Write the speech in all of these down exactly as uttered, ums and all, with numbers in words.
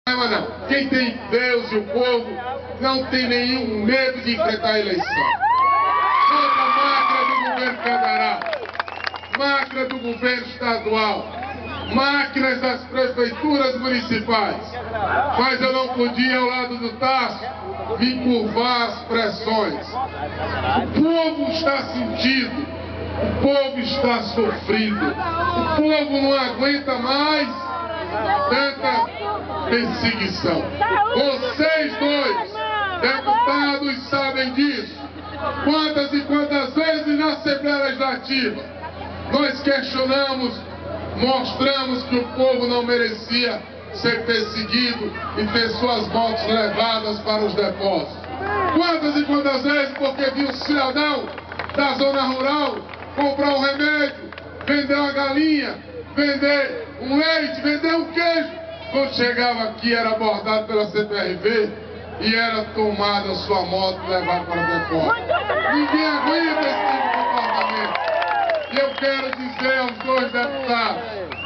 Não. Quem tem Deus e o povo não tem nenhum medo de enfrentar a eleição. Contra a máquina do governo federal, máquina do governo estadual, máquinas das prefeituras municipais. Mas eu não podia, ao lado do Tasso, me curvar às pressões. O povo está sentido, o povo está sofrido, o povo não aguenta mais tanta perseguição. Vocês dois, deputados, sabem disso. Quantas e quantas vezes na Assembleia Legislativa nós questionamos, mostramos que o povo não merecia ser perseguido e ter suas motos levadas para os depósitos. Quantas e quantas vezes porque viu um cidadão da zona rural comprar um remédio, vender uma galinha, vender um leite, vender um queijo. Quando chegava aqui era abordado pela C P R V e era tomada a sua moto e levada para o depósito. Ninguém aguenta esse tipo de comportamento. E eu quero dizer aos dois deputados,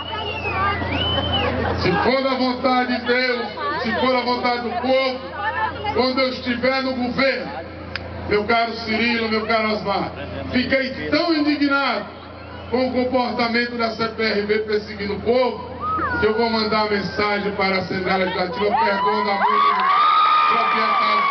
se for da vontade de Deus, se for da vontade do povo, quando eu estiver no governo, meu caro Cirilo, meu caro Osmar, fiquei tão indignado com o comportamento da C P R V perseguindo o povo, que eu vou mandar mensagem para a Assembleia Legislativa perdoando a multa do proprietário.